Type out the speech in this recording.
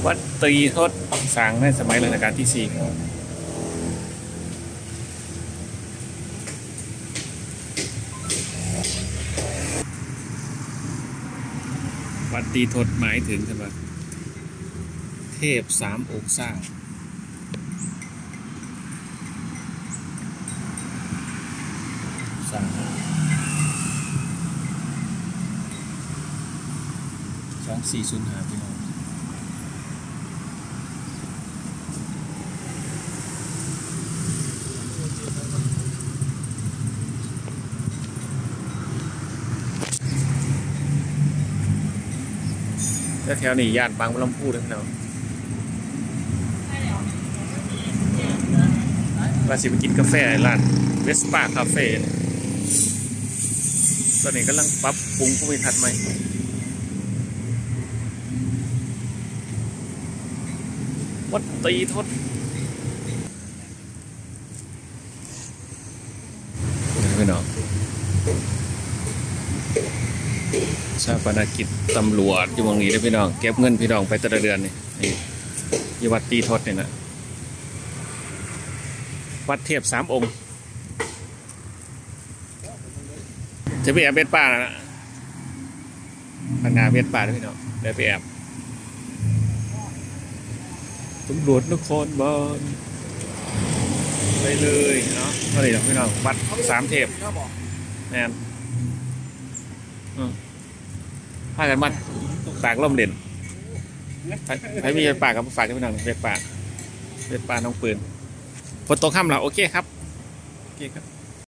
วัดตรีทศสร้างในสมัยรัชกาลที่สี่วัดตรีทศหมายถึงใช่ไหมเทพสามองค์สร้าง2405พี่น้องแถวนี้ย่านบางลำพูเลยพี่น้องว่าสิไปกินกาแฟร้านเวสป้าคาเฟ่ตอนนี้กำลังปรับปรุงภูมิทัศน์ใหม่วัดตรีทศพี่น้องชาปนกิจตำรวจอยู่ตรงนี้เลยพี่น้องเก็บเงินพี่น้องไปแต่ละเดือนนี่ที่วัดตรีทศเนี่ยนะวัดเทพสามองค์จะไปแอบเบ็ดป่านะพันนาเบ็ดป่าด้วยพี่น้องได้ไปแอบตำรวจนครบาลไปเลยเนาะก็เลยพี่น้องวัดสามเทพแน่นพากันมัดปากล่มเด่นใครมีปากกับฝากกันพี่น้องเบ็ดป่าน้องปืนฝนตกค่ำแล้วโอเคครับโอเคครับ